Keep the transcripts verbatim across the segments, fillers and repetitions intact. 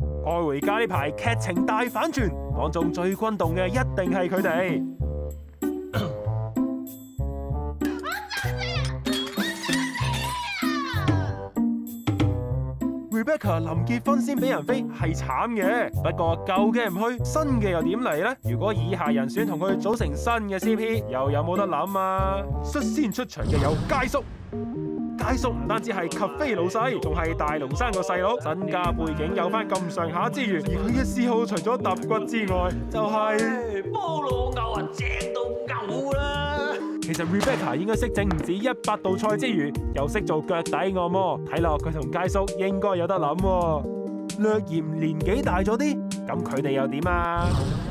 愛回家呢排劇情大反轉，當中最轟動嘅一定係佢哋。Rebecca 臨結婚先俾人飛係慘嘅，不過舊嘅唔去，新嘅又點嚟呢？如果以下人選同佢組成新嘅 C P， 又有冇得諗啊？率先出場嘅有佳叔。佳叔唔單止係咖啡老細，仲係大龍生個細佬，身家背景有翻咁上下之餘，而佢嘅嗜好除咗揼骨之外，就係、是、 菠蘿牛啊，正到牛啦！ 其實 Rebecca 應該識整唔止一百道菜之餘，又識做腳底按摩，睇落佢同佳叔應該有得諗。略嫌年紀大咗啲，咁佢哋又點啊？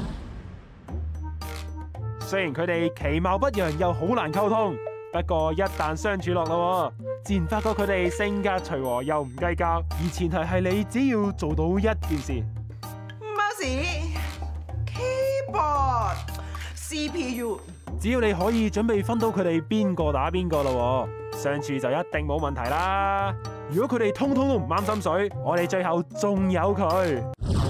雖然佢哋其貌不揚，又好難溝通。不過一旦相處落咯，自然發覺佢哋性格隨和又唔計較，而前提係你只要做到一件事。 Mouse keyboard C P U， 只要你可以準備分到佢哋邊個打邊個咯，相處就一定冇問題啦。如果佢哋通通都唔啱心水，我哋最後仲有佢。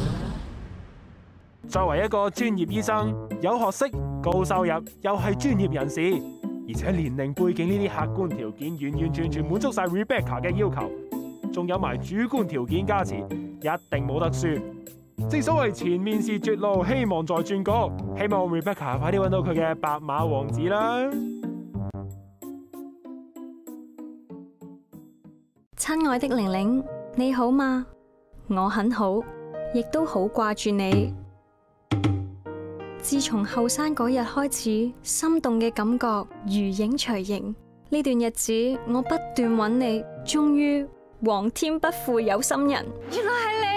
作為一個專業醫生，有學識、高收入，又係專業人士。而且年齡背景呢啲客觀條件完完全全滿足晒 Rebecca 嘅要求，仲有埋主觀條件加持，一定冇得輸。正所謂前面是絕路，希望在轉角。希望 Rebecca 快啲揾到佢嘅白馬王子啦！ 親愛的玲玲，你好嗎？我很好，亦都好掛住你。自從後生嗰日開始，心動嘅感覺如影隨形。呢段日子，我不斷揾你，終於皇天不負有心人，原來係